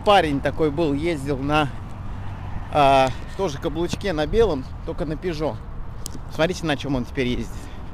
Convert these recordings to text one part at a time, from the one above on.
парень такой был, ездил на тоже каблучке на белом, только на Peugeot. Смотрите, на чем он теперь ездит.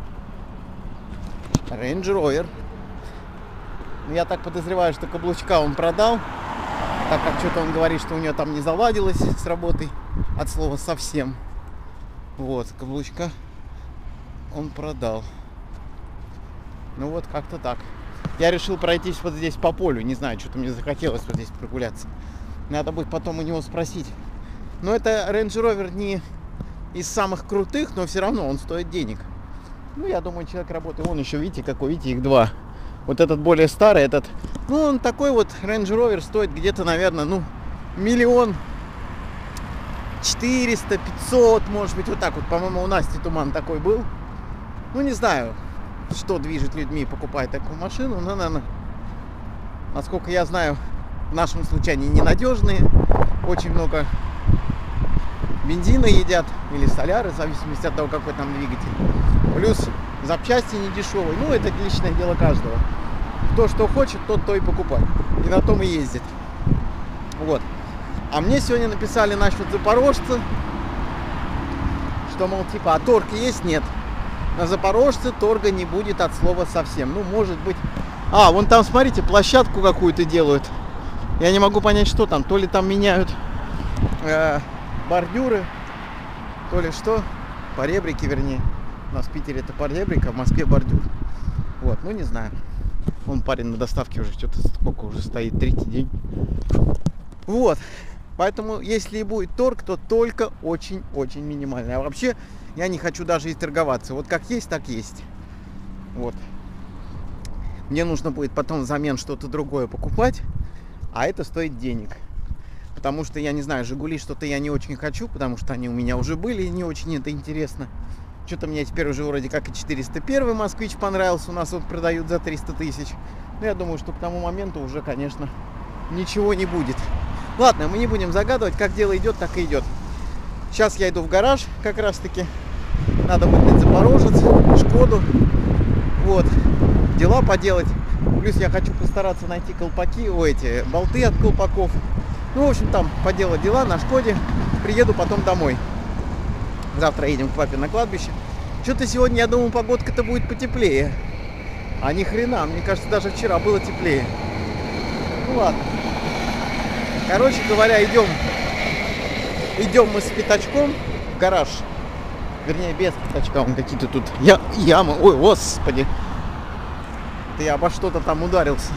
Range Rover. Я так подозреваю, что каблучка он продал, так как что-то он говорит, что у него там не заладилось с работой, от слова совсем. Вот, каблучка он продал. Ну вот, как-то так. Я решил пройтись вот здесь по полю. Не знаю, что-то мне захотелось вот здесь прогуляться. Надо будет потом у него спросить. Но это Range Rover не из самых крутых, но все равно он стоит денег. Ну, я думаю, человек работает. Вон еще, видите, какой, видите, их два. Вот этот более старый, этот... Ну, он такой вот, Range Rover стоит где-то, наверное, ну, 1 400 500, может быть, вот так вот. По-моему, у Насти Туман такой был. Ну, не знаю, что движет людьми покупать такую машину. Но, наверное, насколько я знаю, в нашем случае они ненадежные. Очень много бензина едят или соляры, в зависимости от того, какой там двигатель. Плюс запчасти не дешевые. Ну, это личное дело каждого. Кто что хочет, тот то и покупает. И на том и ездит. Вот. А мне сегодня написали насчет Запорожца, что, мол, типа, а торг есть? Нет. На Запорожце торга не будет от слова совсем. Ну, может быть... А, вон там, смотрите, площадку какую-то делают. Я не могу понять, что там. То ли там меняют бордюры, то ли что. Поребрики, вернее. У нас в Питере это поребрик, а в Москве бордюр. Вот, ну не знаю. Вон парень на доставке уже что-то сколько уже стоит, третий день. Вот. Поэтому, если и будет торг, то только очень-очень минимальный. А вообще, я не хочу даже и торговаться. Вот как есть, так есть. Вот. Мне нужно будет потом взамен что-то другое покупать, а это стоит денег. Потому что, я не знаю, Жигули что-то я не очень хочу, потому что они у меня уже были, и не очень это интересно. Что-то мне теперь уже вроде как и 401 Москвич понравился. У нас вот продают за 300 тысяч. Но я думаю, что к тому моменту уже, конечно, ничего не будет. Ладно, мы не будем загадывать. Как дело идет, так и идет. Сейчас я иду в гараж как раз таки. Надо выгнать Запорожец, Шкоду. Вот. Дела поделать. Плюс я хочу постараться найти колпаки, эти болты от колпаков. Ну, в общем, там поделать дела на Шкоде. Приеду потом домой. Завтра едем к папе на кладбище. Что-то сегодня, я думаю, погодка-то будет потеплее. А ни хрена, мне кажется, даже вчера было теплее. Ну ладно. Короче говоря, идем мы с пятачком в гараж. Вернее, без пятачка. Вон какие-то тут ямы. Ой, господи. Это я обо что-то там ударился.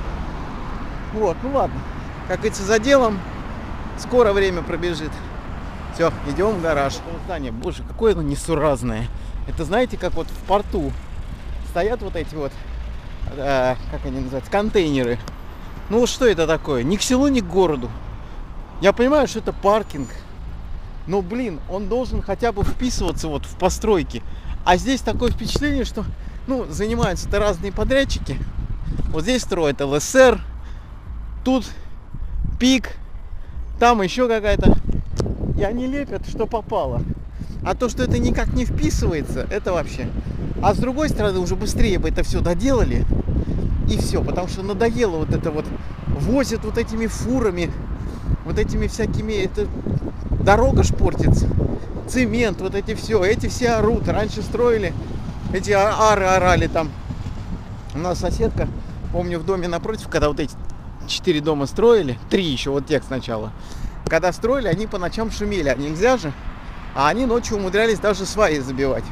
Вот, ну ладно. Как говорится, за делом. Скоро время пробежит. Все, идем в гараж. Это здание, боже, какое оно несуразное. Это, знаете, как вот в порту стоят вот эти вот, как они называются, контейнеры. Ну вот что это такое? Ни к селу, ни к городу. Я понимаю, что это паркинг. Но, блин, он должен хотя бы вписываться вот в постройки. А здесь такое впечатление, что, ну, занимаются-то разные подрядчики. Вот здесь строят ЛСР. Тут ПИК. Там еще какая-то. И они лепят, что попало. А то, что это никак не вписывается, это вообще. А с другой стороны, уже быстрее бы это все доделали. И все, потому что надоело вот это вот. Возят вот этими фурами, вот этими всякими, это дорога ж портится. Цемент, вот эти все орут. Раньше строили, эти ары орали там. У нас соседка, помню, в доме напротив, когда вот эти 4 дома строили, 3 еще, вот тех сначала. Когда строили, они по ночам шумели, а нельзя же. А они ночью умудрялись даже сваи забивать.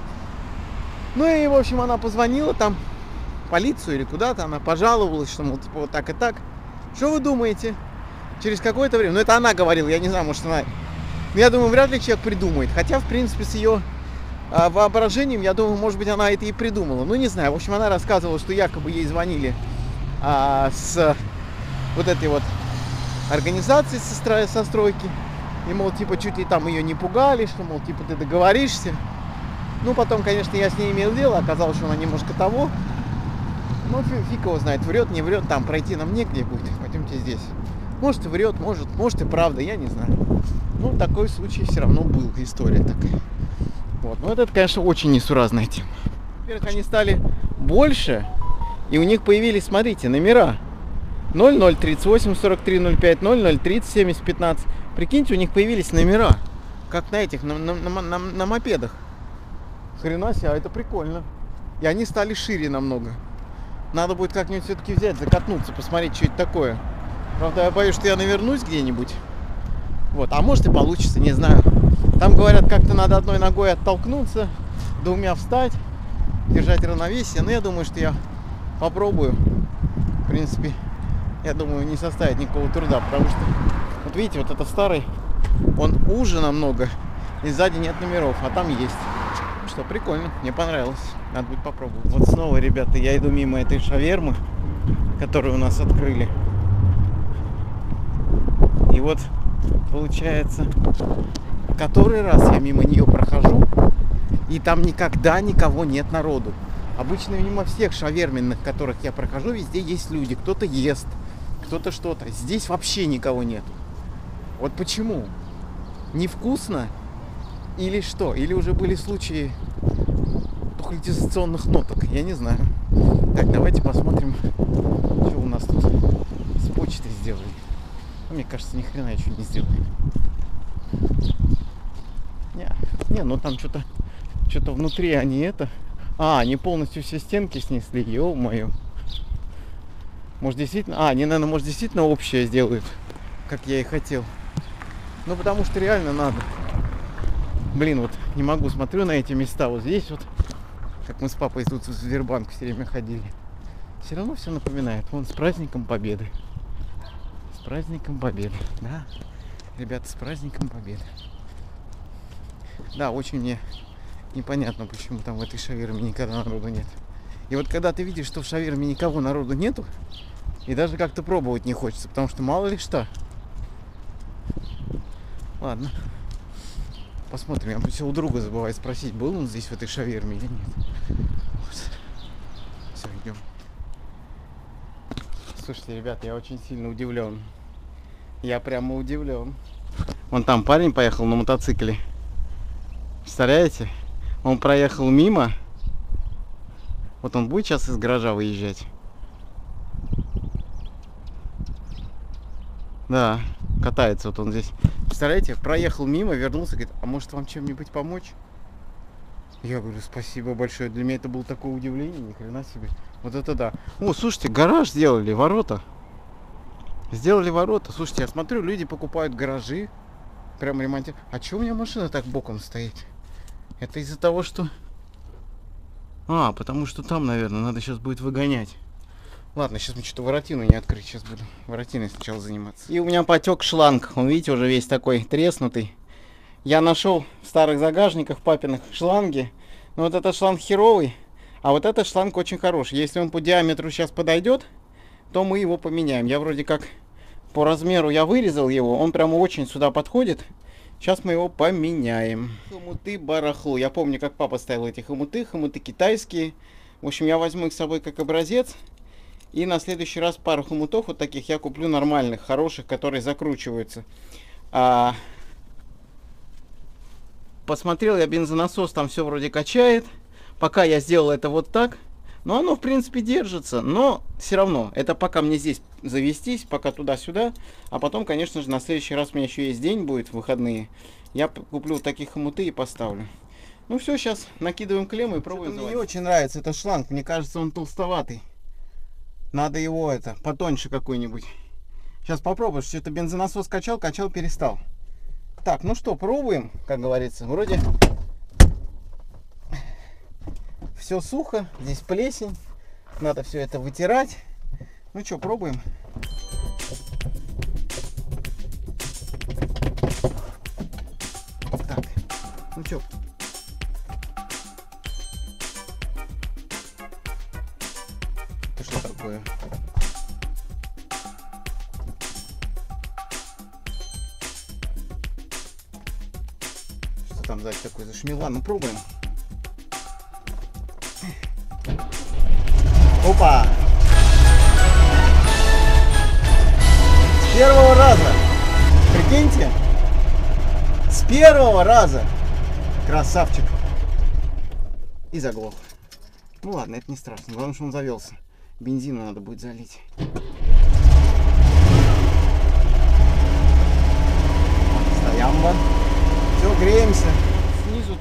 Ну и, в общем, она позвонила там в полицию или куда-то, она пожаловалась, что, мол, типа, вот так и так. Что вы думаете? Через какое-то время, ну это она говорила, я не знаю, может она... Ну, я думаю, вряд ли человек придумает. Хотя, в принципе, с ее воображением, я думаю, может быть, она это и придумала. Ну, не знаю, в общем, она рассказывала, что якобы ей звонили с вот этой вот организации со стройки. И, мол, типа, чуть ли там ее не пугали, что, мол, типа, ты договоришься. Ну, потом, конечно, я с ней имел дело, оказалось, что она немножко того. Ну, фиг его знает, врет, не врет, там пройти нам негде будет, пойдемте здесь. Может, и врет, может и правда, я не знаю. Ну, такой случай все равно был, история такая. Вот, ну, это, конечно, очень несуразная тема. Во-первых, они стали больше, и у них появились, смотрите, номера. 0038 43 05 0030 70 15. Прикиньте, у них появились номера, как на этих, на мопедах. Хрена себе, а это прикольно. И они стали шире намного. Надо будет как-нибудь все-таки взять, закатнуться, посмотреть, что это такое. Правда, я боюсь, что я навернусь где-нибудь. Вот, а может и получится, не знаю. Там говорят, как-то надо одной ногой оттолкнуться, двумя встать, держать равновесие. Но я думаю, что я попробую. В принципе, я думаю, не составит никакого труда, потому что, вот видите, вот это старый, он уже намного, и сзади нет номеров, а там есть. Что, прикольно, мне понравилось, надо будет попробовать. Вот снова, ребята, я иду мимо этой шавермы, которую у нас открыли. И вот, получается, который раз я мимо нее прохожу, и там никогда никого нет народу. Обычно мимо всех шаверменных, которых я прохожу, везде есть люди. Кто-то ест, кто-то что-то. Здесь вообще никого нету. Вот почему? Невкусно? Или что? Или уже были случаи тухлетизационных ноток? Я не знаю. Так, давайте посмотрим, что у нас тут с почтой сделали. Мне кажется, ни хрена еще не сделали. Не, ну там что-то внутри они это... они полностью все стенки снесли, ё-моё. Может действительно... они, наверное, может действительно общее сделают, как я и хотел. Ну, потому что реально надо. Блин, вот не могу, смотрю на эти места. Вот здесь вот, как мы с папой тут в Сбербанк все время ходили. Все равно все напоминает. Вон, с праздником Победы. С праздником Победы, да. Ребята, с праздником Победы. Да, очень мне непонятно, почему там в этой шаверме никогда народу нет. И вот когда ты видишь, что в шаверме никого народу нету, и даже как-то пробовать не хочется, потому что мало ли что. Ладно. Посмотрим. Я все у друга забываю спросить, был он здесь в этой шаверме или нет. Вот. Все, идем. Слушайте, ребят, я очень сильно удивлен. Я прямо удивлен. Вон там парень поехал на мотоцикле. Представляете? Он проехал мимо. Вот он будет сейчас из гаража выезжать. Да, катается вот он здесь. Представляете, проехал мимо, вернулся, говорит, а может вам чем-нибудь помочь? Я говорю, спасибо большое. Для меня это было такое удивление, ни хрена себе. Вот это да. О, слушайте, гараж сделали, ворота. Сделали ворота. Слушайте, я смотрю, люди покупают гаражи. Прям ремонтируют. А чего у меня машина так боком стоит? Это из-за того, что... потому что там, наверное, надо сейчас будет выгонять. Ладно, сейчас мне что-то воротину не открыть. Сейчас буду воротиной сначала заниматься. И у меня потек шланг. Он, видите, уже весь такой треснутый. Я нашел в старых загажниках папиных шланги. Но вот этот шланг херовый, а вот этот шланг очень хороший. Если он по диаметру сейчас подойдет, то мы его поменяем. Я вроде как по размеру я вырезал его. Он прямо очень сюда подходит. Сейчас мы его поменяем. Хомуты барахло. Я помню, как папа ставил эти хомуты. Хомуты китайские. В общем, я возьму их с собой как образец. И на следующий раз пару хомутов вот таких я куплю нормальных, хороших, которые закручиваются. Посмотрел я бензонасос, там все вроде качает. Пока я сделал это вот так. Но оно, в принципе, держится. Но все равно, это пока мне здесь завестись, пока туда-сюда. А потом, конечно же, на следующий раз у меня еще есть день будет, выходные. Я куплю вот такие хомуты и поставлю. Ну все, сейчас накидываем клемму и пробуем. Мне не очень нравится этот шланг. Мне кажется, он толстоватый. Надо его потоньше какой-нибудь. Сейчас попробуем. Что-то бензонасос качал, перестал. Так, ну что, пробуем, как говорится. Вроде все сухо, здесь плесень. Надо все это вытирать. Ну что, пробуем. Так, ну что. Это что такое? Что там сзади такое зашумело? Ладно, пробуем. Опа! С первого раза! Прикиньте! С первого раза! Красавчик! И заглох. Ну ладно, это не страшно. Главное, что он завелся. Бензину надо будет залить.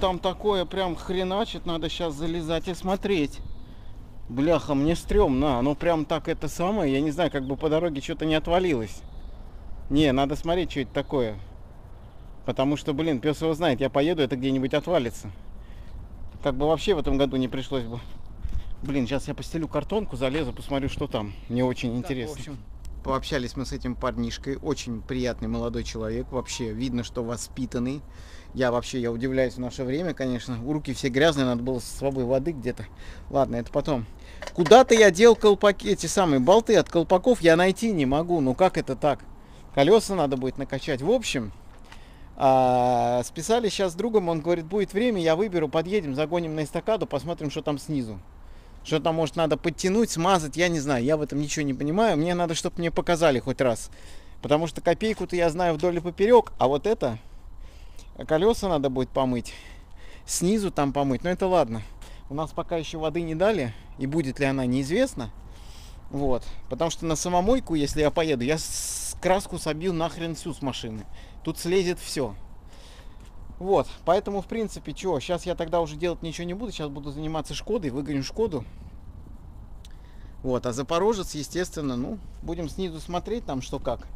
там такое прям хреначит, надо сейчас залезать и смотреть. Бляха, мне стрёмно, оно прям так это самое, я не знаю, как бы по дороге что-то не отвалилось. Не, надо смотреть, что это такое. Потому что, блин, пес его знает, я поеду, это где-нибудь отвалится. Как бы вообще в этом году не пришлось бы. Блин, сейчас я постелю картонку, залезу, посмотрю, что там. Мне очень интересно. В общем, пообщались мы с этим парнишкой. Очень приятный молодой человек. Вообще видно, что воспитанный. Я удивляюсь в наше время, конечно. Руки все грязные, надо было с собой воды где-то. Ладно, это потом. Куда-то я дел колпаки, эти самые болты от колпаков я найти не могу. Ну как это так? Колеса надо будет накачать. В общем, списались сейчас с другом. Он говорит, будет время, я выберу, подъедем, загоним на эстакаду, посмотрим, что там снизу. Что там, может, надо подтянуть, смазать, я не знаю. Я в этом ничего не понимаю. Мне надо, чтобы мне показали хоть раз. Потому что копейку-то я знаю вдоль и поперек. А вот это, колеса надо будет помыть. Снизу там помыть. Но это ладно. У нас пока еще воды не дали. И будет ли она, неизвестно. Вот. Потому что на самомойку, если я поеду, я краску собью нахрен всю с машины. Тут слезет все. Вот, поэтому, в принципе, что, сейчас я тогда уже делать ничего не буду, сейчас буду заниматься Шкодой, выгоню Шкоду. Вот, а Запорожец, естественно, ну, будем снизу смотреть там, что как.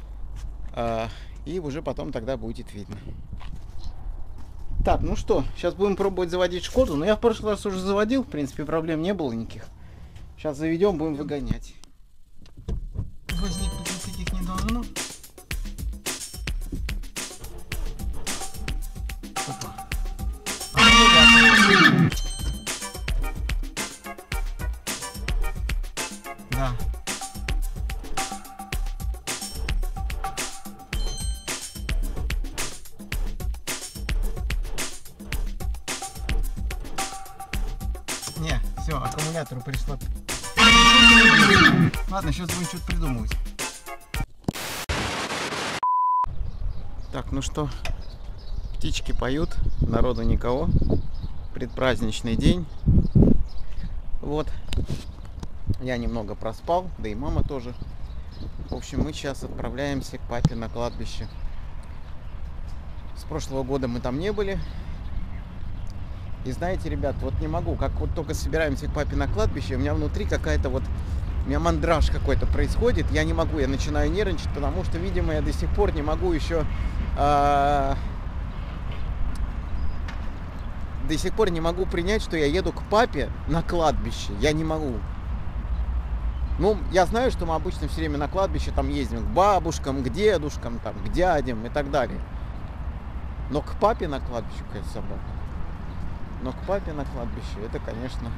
И уже потом тогда будет видно. Так, ну что, сейчас будем пробовать заводить Шкоду. Но я в прошлый раз уже заводил, в принципе, проблем не было никаких. Сейчас заведем, будем выгонять. Возникнуть никаких не должно. Да. Не, все, аккумулятору пришла. Ладно, сейчас будем что-то придумывать. Так, ну что, птички поют, народу никого. Предпраздничный день. Вот. Я немного проспал, да и мама тоже. В общем, мы сейчас отправляемся к папе на кладбище. С прошлого года мы там не были. И знаете, ребят, вот не могу, как вот только собираемся к папе на кладбище, у меня внутри какая-то вот, у меня мандраж какой-то происходит. Я не могу, я начинаю нервничать, потому что, видимо, я до сих пор не могу еще... До сих пор не могу принять, что я еду к папе на кладбище. Я не могу. Ну, я знаю, что мы обычно все время на кладбище там ездим к бабушкам, к дедушкам, там, к дядям и так далее. Но к папе на кладбище, какая собака. Но к папе на кладбище, это, конечно,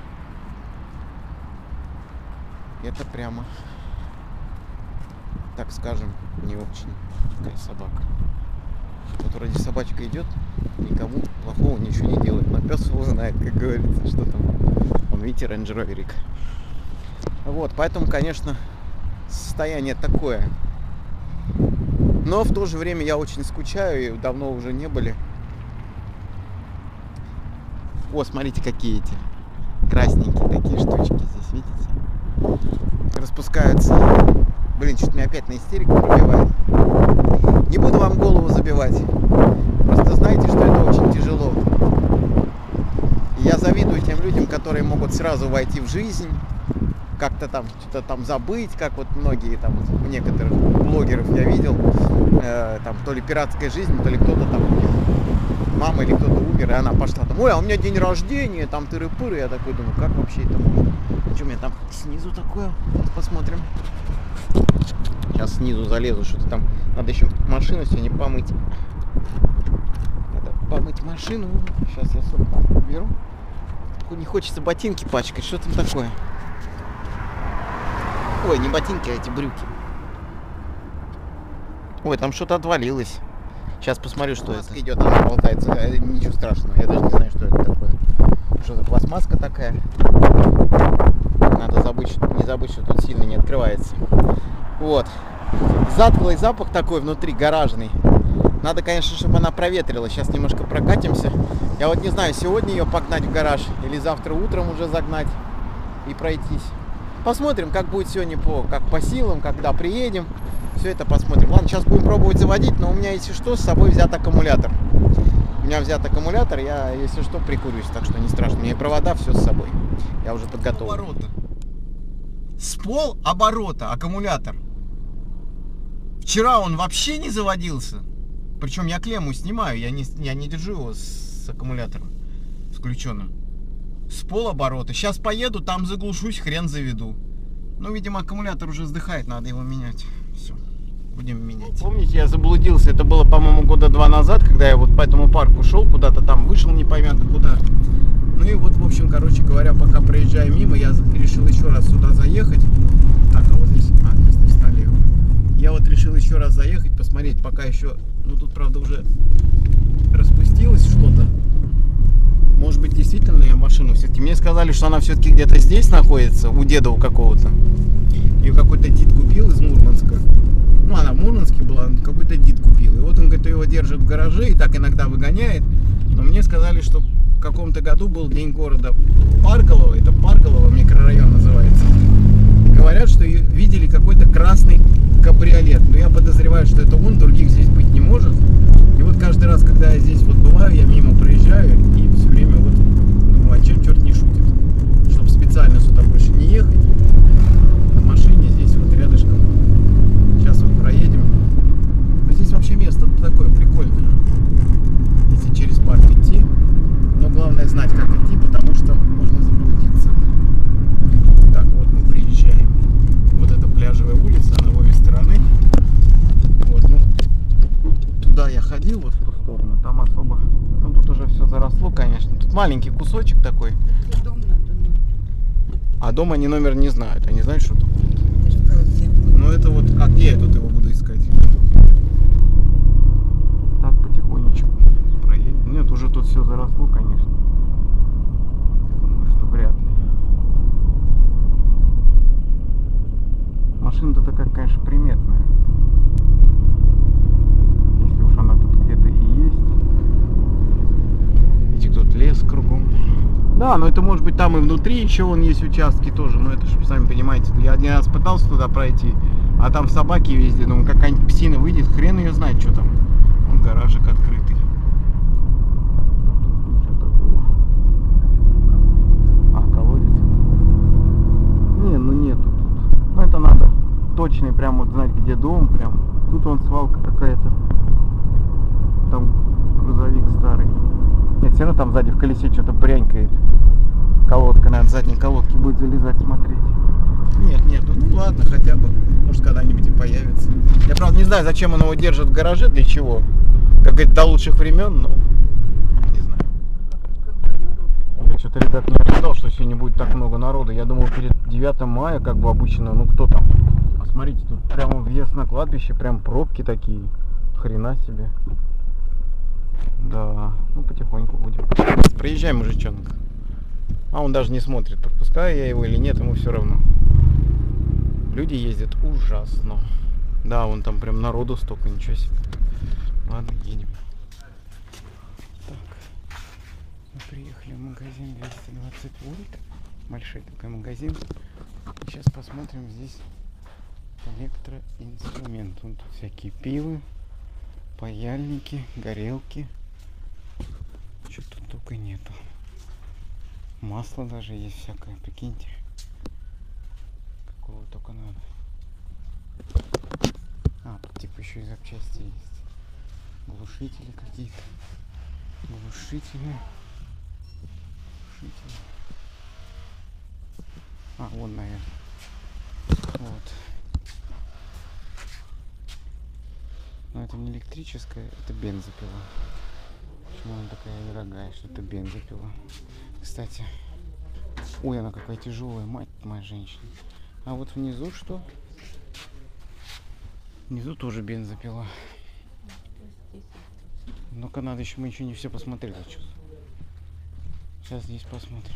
это прямо, так скажем, не очень такая собака. Вот вроде собачка идет, никому плохого ничего не делает, но пес его знает, как говорится, что там. Он, видите, рейндж-роверик. Вот, поэтому, конечно, состояние такое. Но в то же время я очень скучаю, и давно уже не были. О, смотрите, какие эти красненькие такие штучки здесь, видите? Распускаются. Блин, что-то меня опять на истерику пробивает. Не буду вам голову забивать. Просто знаете, что это очень тяжело. И я завидую тем людям, которые могут сразу войти в жизнь, как-то там что-то там забыть, как вот многие там, вот, у некоторых блогеров я видел, там то ли пиратская жизнь, то ли кто-то там, мама или кто-то умер, и она пошла там, ой, а у меня день рождения, там тыры-пыры. Я такой думаю, как вообще это можно? Что у меня там снизу такое? Посмотрим. Сейчас снизу залезу, что-то там. Надо еще машину сегодня помыть. Надо помыть машину. Сейчас я сумку беру. Не хочется ботинки пачкать. Что там такое? Ой, не ботинки, а эти брюки. Ой, там что-то отвалилось. Сейчас посмотрю, что это. Идет, она болтается. Ничего страшного. Я даже не знаю, что это такое. Что за пластмасска такая. Надо не забыть, что тут сильно не открывается. Вот. Затхлый запах такой внутри, гаражный. Надо, конечно, чтобы она проветрилась. Сейчас немножко прокатимся. Я вот не знаю, сегодня ее погнать в гараж или завтра утром уже загнать и пройтись. Посмотрим, как будет сегодня как по силам, когда приедем. Все это посмотрим. Ладно, сейчас будем пробовать заводить, но у меня, если что, с собой взят аккумулятор. У меня взят аккумулятор, я, если что, прикурюсь, так что не страшно. У меня и провода, все с собой. Я уже подготовлен. С полоборота аккумулятор. Вчера он вообще не заводился. Причем я клемму снимаю, я не держу его с аккумулятором включенным. С полоборота. Сейчас поеду, там заглушусь, хрен заведу. Ну, видимо, аккумулятор уже сдыхает, надо его менять. Все, будем менять. Помните, я заблудился, это было, по-моему, года 2 назад, когда я вот по этому парку шел, куда-то там вышел непонятно куда. Ну и вот, в общем, короче говоря, пока проезжаю мимо, я решил еще раз сюда заехать. Так, а вот здесь, здесь налево. Я вот решил еще раз заехать, посмотреть, пока еще, ну тут, правда, уже распустилось что-то. Может быть, действительно я машину все-таки. Мне сказали, что она все-таки где-то здесь находится, у деда у какого-то. Ее какой-то дед купил из Мурманска. Ну, она в Мурманске была, какой-то дед купил. И вот он, говорит, его держит в гараже и так иногда выгоняет. Но мне сказали, что в каком-то году был день города Парголово. Это Парголово микрорайон называется. И говорят, что видели какой-то красный кабриолет. Но я подозреваю, что это он, других здесь быть не может. И вот каждый раз, когда я здесь вот бываю, я мимо проезжаю и все время вот думаю, а черт не шутит. Чтобы специально сюда больше не ехать. На машине здесь вот рядышком. Сейчас вот проедем. Но здесь вообще место такое прикольное. Если через парк идти. Но главное знать, как идти, потому что можно заблудиться. Так, вот мы приезжаем. Вот это пляжевая улица, она в обе стороны. Вот, ну, туда я ходил, вот в ту сторону, там особо, ну тут уже все заросло, конечно. Тут маленький кусочек такой. Дом надо. А дома они номер не знают, они знают, что тут. Ну это вот, а где я тут его буду искать? Так, потихонечку проедем. Нет, уже тут все заросло, конечно. Я думаю, что вряд ли. Машина-то такая, конечно, приметная. Если уж она тут где-то и есть. Видите, тут лес кругом. Да, но это может быть там и внутри еще вон есть участки тоже. Но это, чтобы сами понимаете, я один раз пытался туда пройти, а там собаки везде. Думаю, какая-нибудь псина выйдет, хрен ее знает, что там. Вон гаражик открытый. Колодец. Не, ну нету тут. Ну это надо точно прям вот знать, где дом. Прям. Тут вон свалка какая-то. Там грузовик старый. Нет, все равно там сзади в колесе что-то брянькает. Колодка, наверное, в задней колодке будет залезать, смотреть. Нет, ну ладно, хотя бы. Может, когда-нибудь и появится. Я, правда, не знаю, зачем он его держит в гараже, для чего. Как говорит, до лучших времен, но не знаю. Я что-то, ребят, не ожидал, что сегодня будет так много народу. Я думал, перед 9 мая, как бы обычно, ну кто там? А смотрите, тут прямо въезд на кладбище, прям пробки такие. Хрена себе. Да, ну потихоньку будем. Проезжай, мужичонок. А он даже не смотрит, пропускаю я его или нет, ему все равно. Люди ездят ужасно. Да, вон там прям народу столько, ничего себе. Ладно, едем. Так, мы приехали в магазин 220 вольт. Большой такой магазин. Сейчас посмотрим здесь электроинструмент. Тут всякие пилы, паяльники, горелки. Что тут только нету. Масло даже есть всякое, прикиньте. Какого только надо. А, тут типа еще и запчасти есть. Глушители какие-то. Глушители. А, вон, наверное. Вот. Но это не электрическая, это бензопила. Почему она такая дорогая, что это бензопила? Кстати, ой, она какая тяжелая, мать моя женщина. А вот внизу что? Внизу тоже бензопила. Ну-ка, надо еще, мы еще не все посмотрели. Сейчас здесь посмотрим.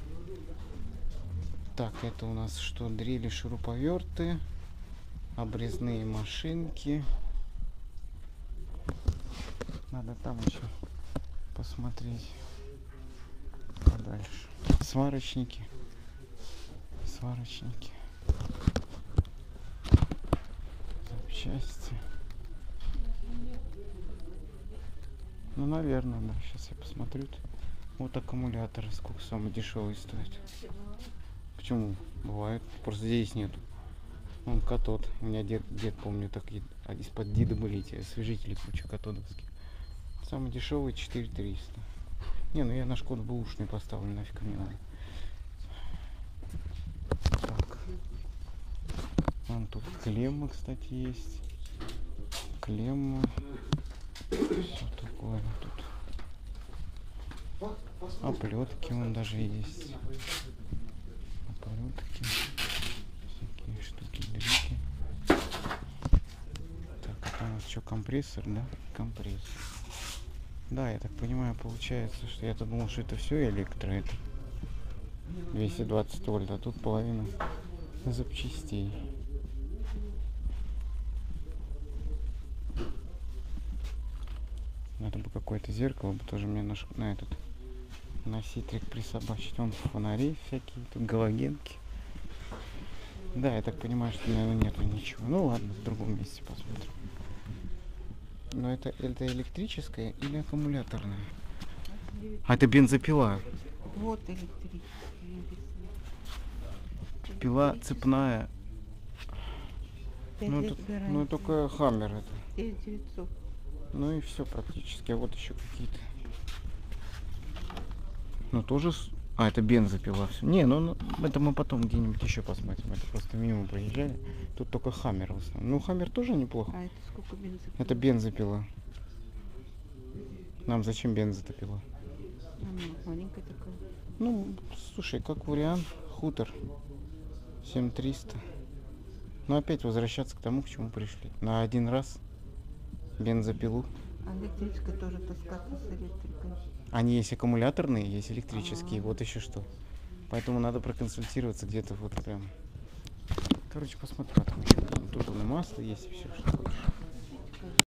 Так, это у нас что? Дрели, шуруповерты, обрезные машинки. Надо там еще посмотреть подальше. Сварочники. Запчасти. Ну, наверное, да. Сейчас я посмотрю. Вот аккумуляторы, сколько самый дешевый стоит. Почему? Бывает. Просто здесь нету. Он катод. У меня дед помню, так из-под дида были эти освежители куча катодовских. Самый дешевый 4300. Не, ну я на Шкоду бэушный поставлю, нафиг мне надо. Так. Вон тут клемма, кстати, есть. Клемма. Все такое тут. Оплетки вон даже есть. Оплетки. Всякие штуки-дрики. Так, это у нас что, компрессор, да? Компрессор. Да, я так понимаю, получается, что я-то думал, что это все электро. Это 220 вольт, а тут половина запчастей. Надо бы какое-то зеркало бы тоже мне на этот на ситрик присобачить. Вон фонари всякие, тут галогенки. Да, я так понимаю, что, наверное, нету ничего. Ну ладно, в другом месте посмотрим. Но это электрическая или аккумуляторная? А это бензопила. Вот электрическая. Пила цепная. Ну, это, ну, только Хаммер это. 9900. Ну и все практически. А вот еще какие-то. Ну тоже. А, это бензопила. Всё. Не, ну это мы потом где-нибудь еще посмотрим. Это просто мимо проезжали. Тут только Хаммер в основном. Ну, Хаммер тоже неплохо. А это сколько бензопила? Это бензопила. Нам зачем бензопила? Маленькая такая. Ну, слушай, как вариант, хутор 7300. Но опять возвращаться к тому, к чему пришли. На один раз бензопилу. А электрическая тоже таскаться с электрикой. Они есть аккумуляторные, есть электрические, вот еще что. Поэтому надо проконсультироваться где-то вот прям. Короче, посмотрим, там еще. Тут и масло есть, и все, что хочешь.